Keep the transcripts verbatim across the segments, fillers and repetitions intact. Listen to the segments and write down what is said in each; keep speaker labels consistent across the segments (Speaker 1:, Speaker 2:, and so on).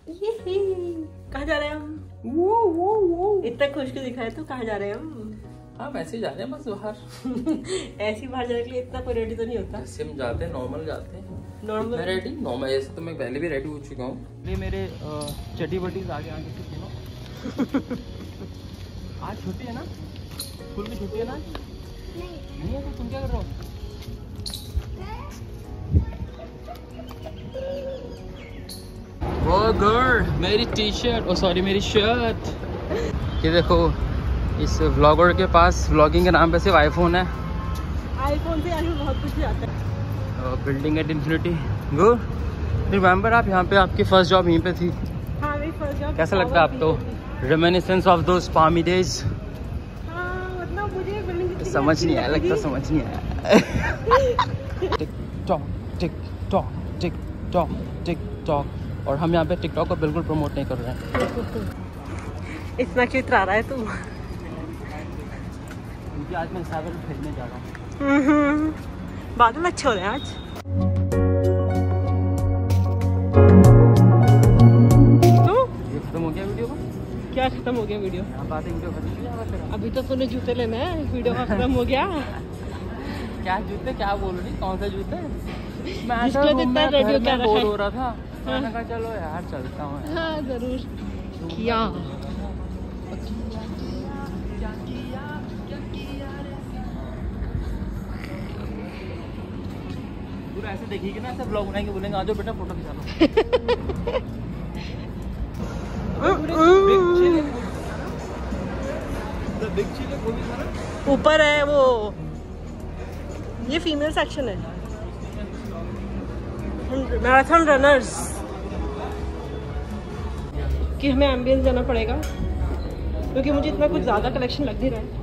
Speaker 1: कहाँ जा रहे हैं हम? वो वो वो इतना खुश के दिखाए तो कहाँ जा रहे हैं हम?
Speaker 2: हाँ वैसे ही जा रहे हैं बस बाहर।
Speaker 1: ऐसी बाहर जाने के लिए इतना कोई रेडी तो नहीं होता।
Speaker 2: ऐसे हम जाते हैं नॉर्मल जाते हैं।
Speaker 1: नॉर्मल
Speaker 2: मैं रेडी नॉर्मल ऐसे तो मैं पहले भी रेडी हो चुका हूँ। ये मेरे चटी बटीज आगे आगे से सुनो। आज छुट्टी है ना? स्कूल की छुट्टी है ना? नहीं नहीं है तो तुम क्या कर रहे हो? वो गर्ल मेरी टी शर्ट, ओ सॉरी मेरी शर्ट। ये देखो इस व्लॉगर के पास व्लॉगिंग के नाम पे सिर्फ आईफोन है।
Speaker 1: आईफोन से आगे बहुत कुछ आता है।
Speaker 2: Building at infinity. Good. Remember आप यहाँ पे आपकी फर्स्ट जॉब यहीं पे थी?
Speaker 1: हाँ मेरी फर्स्ट जॉब।
Speaker 2: कैसा लगता है आपको? Reminiscence of those palmy days.
Speaker 1: हाँ मतलब मुझे बिल्डिंग
Speaker 2: समझ नहीं आया, लगता समझ नहीं आया। Tick tock tick tock tick tock tick tock. और हम यहाँ पे टिकटॉक को बिल्कुल प्रमोट नहीं कर रहे हैं।
Speaker 1: इतना क्यों इतरा रहा है तू?
Speaker 2: क्योंकि आज मैं सागर खेलने जा रहा हूँ।
Speaker 1: बादल अच्छे हो रहे हैं आज।
Speaker 2: ये खत्म हो गया वीडियो का?
Speaker 1: क्या खत्म हो गया वीडियो?
Speaker 2: आप बातें वीडियो खत्म नहीं होगा फिर?
Speaker 1: अभी तो तूने जूते लेने हैं, वीडियो का खत्म हो गया।
Speaker 2: क्या जूते? क्या बोल रही? कौन सा जूते? मैं
Speaker 1: जिसके लिए इतना रेडियो क्या
Speaker 2: बोर हो रहा था। मैंने कहा चलो यार चलता हूँ।
Speaker 1: हाँ जरूर किया।
Speaker 2: पूरा ऐसे देखिए ना, ऐसे ब्लॉग बनाएंगे, बोलेंगे आज बेटा फोटो खिंचा लो।
Speaker 1: ऊपर है वो, ये फीमेल सेक्शन है। मैराथन रनर्स कि हमें एम्बियंस जाना पड़ेगा क्योंकि मुझे इतना कुछ ज़्यादा कलेक्शन लग नहीं रहा है।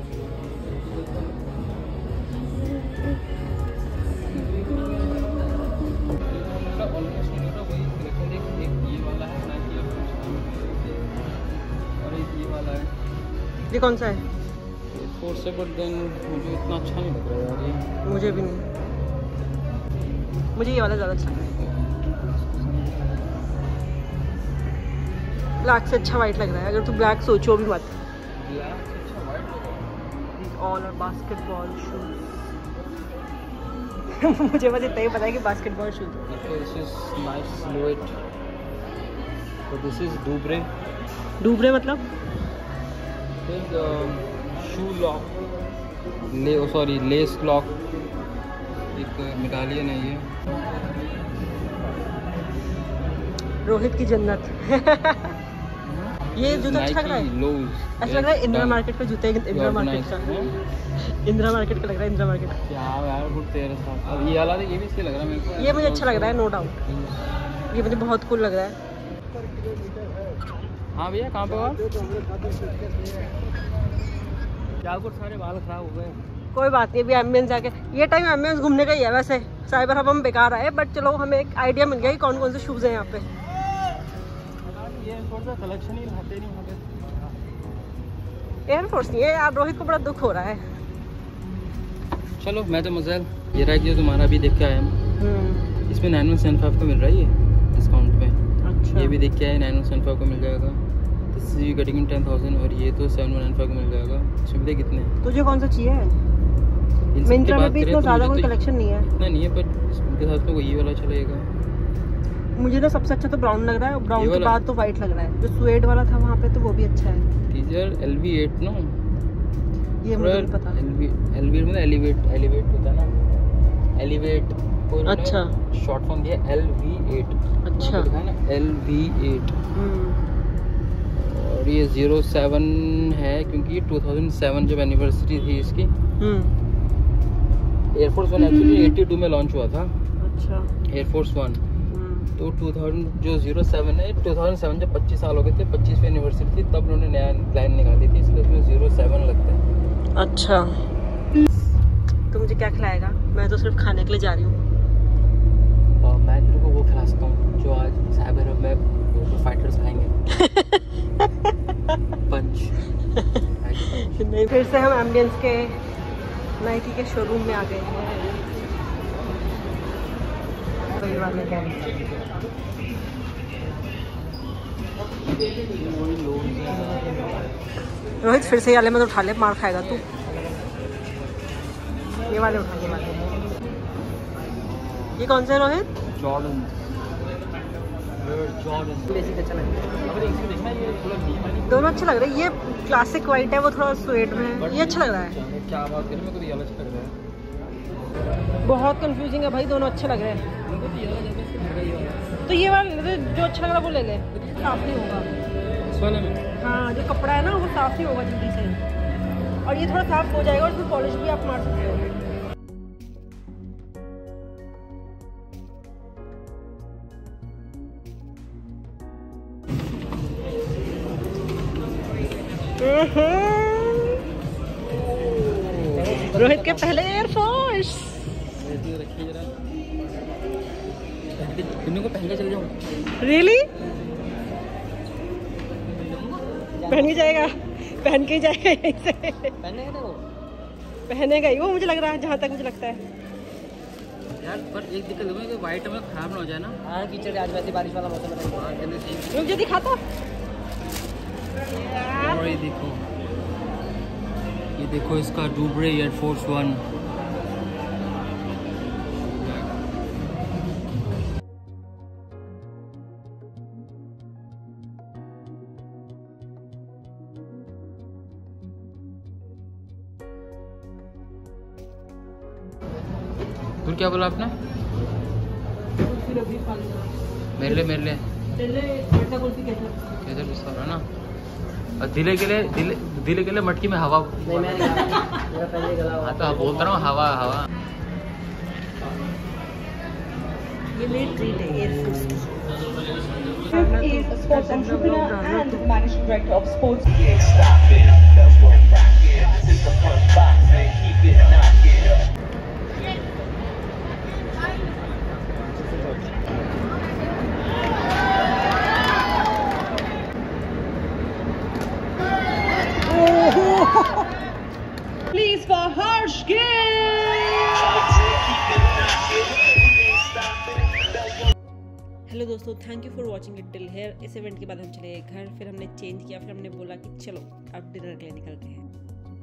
Speaker 1: ये कौन सा है?
Speaker 2: फोर्स है, बट देन मुझे इतना अच्छा नहीं लग रहा है यार।
Speaker 1: मुझे भी नहीं, मुझे ये वाला ज़्यादा अच्छा है। ब्लैक से अच्छा वाइट लग रहा है। अगर तू ब्लैक सोचो भी मत। ऑल और बास्केटबॉल शूज। मुझे बस इतना ही पता है कि basketball shoes.
Speaker 2: This is nice silhouette. तो दिस इज डूबरे।
Speaker 1: डूबरे मतलब?
Speaker 2: शू लॉक, ले सॉरी लेस लॉक, एक मेटालियन है ये।
Speaker 1: रोहित की जन्नत। ये जूता अच्छा लग रहा है। ऐसा लग रहा है इंदिरा मार्केट का जूते। इंदिरा मार्केट का इंदिरा मार्केट का लग रहा है। इंदिरा मार्केट
Speaker 2: क्या यार गुड तेरे साथ। अब ये वाला ये भी सही लग रहा है मेरे को।
Speaker 1: ये मुझे अच्छा लग रहा है, नो डाउट। ये मुझे बहुत कूल लग रहा है।
Speaker 2: हाँ भैया कहाँ पे हो? क्या कुछ सारे बाल खराब हो गए।
Speaker 1: कोई बात नहीं, अभी एम्बियंस जाके। ये टाइम एम्बियंस घूमने का ही है वैसे। साइबर हब हम बेकार आए, बट चलो हमें एक आइडिया मिल गया कि कौन कौन से शूज़ हैं यहाँ पे।
Speaker 2: ये थोड़ा सा कलेक्शन ही लाते नहीं वहाँ पे।
Speaker 1: एयरफोर्स नहीं है यार। रोहित को बड़ा दुख हो रहा है।
Speaker 2: चलो मैं तो मज़ा ये रहा कि तुम्हारा भी देख के आया हूँ। इसमें नाइन वन सेवन फाइव का मिल रहा है ये डिस्काउंट पे।
Speaker 1: अच्छा।
Speaker 2: ये भी देख के आए, नाइन वन सेवन फाइव को मिल जाएगा। This is cutting in ten thousand. और ये तो सेवन वन नाइन फाइव को मिल जाएगा। इसमें भी कितने हैं?
Speaker 1: तुझे कौन सा चाहिए? मिंत्रा में भी इतना ज़्यादा कोई कलेक्शन नहीं है। इतना
Speaker 2: नहीं है, बट उनके साथ तो ये वाला चलेगा।
Speaker 1: मुझे ना सबसे अच्छा तो ब्राउन लग रहा है। ब्राउन के बाद तो वाइट लग रहा है। जो स्वेड वाला था वहाँ पे तो वो भी अच्छा है।
Speaker 2: Teaser L V eight no,
Speaker 1: ये मुझे नहीं पता।
Speaker 2: एल वी एल वी मतलब एलिवेट एलिवेट होता है ना, एलिवेट।
Speaker 1: अच्छा
Speaker 2: शॉर्ट फॉर्म दिया एल वी एट।
Speaker 1: अच्छा
Speaker 2: लिखा है ना एल वी एट। और ये ज़ीरो सेवन है क्योंकि टू थाउजेंड सेवन जब एनिवर्सरी थी इसकी। Air Force one actually eighty two में लॉन्च हुआ था।
Speaker 1: अच्छा
Speaker 2: एयरफोर्स वन तो टू थाउजेंड जो ज़ीरो सेवन है टू थाउजेंड सेवन जब पच्चीस साल हो गए थे, पच्चीसवीं एनिवर्सरी थी, तब उन्होंने नया लाइन निकाली थी, इसलिए उसमें ज़ीरो सेवन लगता है।
Speaker 1: अच्छा तो मुझे क्या खिलाएगा? मैं तो सिर्फ खाने के लिए जा रही हूँ।
Speaker 2: मैं तेरे को वो खिला सकता हूँ जो आज साइबर हब में वो फाइटर्स खाएंगे। पंच।
Speaker 1: नहीं, फिर से हम एम्बियंस के नाइकी के शोरूम में आ गए हैं। रोहित फिर से ये वाले में तो उठा ले, मार खाएगा तू। ये वाले उठा, ये वाले। ये कौन से रोहित?
Speaker 2: जॉर्डन।
Speaker 1: बेसिक अच्छा लग रहा है, दोनों अच्छे लग रहे हैं। ये क्लासिक वाइट है, वो थोड़ा स्वेट में है, ये अच्छा लग रहा है।
Speaker 2: क्या बात कर, मेरे को तो ये अच्छा लग रहा है।
Speaker 1: बहुत कंफ्यूजिंग है भाई, दोनों अच्छे लग रहे हैं। तो ये वाला जो अच्छा लग रहा है वो ले ले, साफ नहीं होगा
Speaker 2: इस वाले में।
Speaker 1: हाँ, जो कपड़ा है ना वो साफ नहीं होगा जल्दी से, और ये थोड़ा साफ हो जाएगा और इसमें पॉलिश भी आप मार सकते हो। रोहित के पहले एयरफोर्स
Speaker 2: को पहन के चले जाओ।
Speaker 1: रियली? पहन के जाएगा, पहन के ही जाएगा यहीं से।
Speaker 2: पहनेगा ना वो,
Speaker 1: पहनेगा ही वो, मुझे लग रहा है, जहाँ तक मुझे लगता है
Speaker 2: यार। पर एक दिक्कत है कि वाइट में खराब ना हो जाए ना। हाँ, कीचड़ आज वैसे बारिश वाला मौसम है।
Speaker 1: रुक जा, दिखाता।
Speaker 2: और ये देखो, ये देखो इसका डूबरे एयरफोर्स वन। दूर क्या बोला आपने? मेरे लिए, मेरे लिए इधर भी सारा ना। और दिले के लिए, दिले दिले के लिए मटकी में हवा। हाँ तो आप बोलता रहा हूँ, हवा हवा।
Speaker 1: ये मेरी ट्रीट है एयरफोर्स की।
Speaker 3: is a sports entrepreneur and managing director of sports. Please for Harsh
Speaker 1: hello दोस्तों, thank you for watching it till here. इस इवेंट के बाद हम चले गए घर, फिर हमने चेंज किया, फिर हमने बोला कि चलो अब डिनर के लिए निकलते हैं।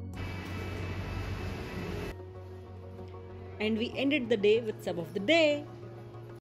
Speaker 1: And we ended the day with sub of the day.